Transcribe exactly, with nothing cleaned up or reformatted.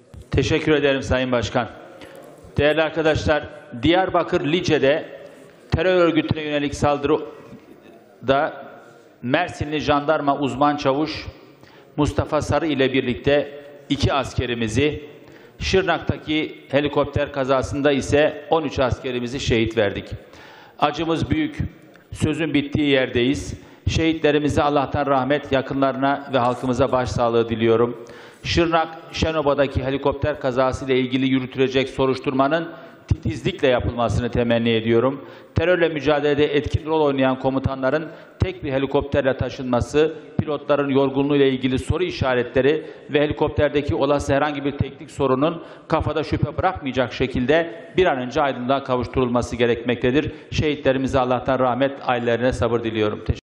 Teşekkür ederim Sayın Başkan. Değerli arkadaşlar, Diyarbakır Lice'de terör örgütüne yönelik saldırıda Mersinli jandarma uzman çavuş Mustafa Sarı ile birlikte iki askerimizi, Şırnak'taki helikopter kazasında ise on üç askerimizi şehit verdik. Acımız büyük. Sözün bittiği yerdeyiz. Şehitlerimize Allah'tan rahmet, yakınlarına ve halkımıza başsağlığı diliyorum. Şırnak, Şenoba'daki helikopter kazası ile ilgili yürütülecek soruşturmanın titizlikle yapılmasını temenni ediyorum. Terörle mücadelede etkin rol oynayan komutanların tek bir helikopterle taşınması, pilotların yorgunluğu ile ilgili soru işaretleri ve helikopterdeki olası herhangi bir teknik sorunun kafada şüphe bırakmayacak şekilde bir an önce aydınlığa kavuşturulması gerekmektedir. Şehitlerimize Allah'tan rahmet, ailelerine sabır diliyorum. Teşekkür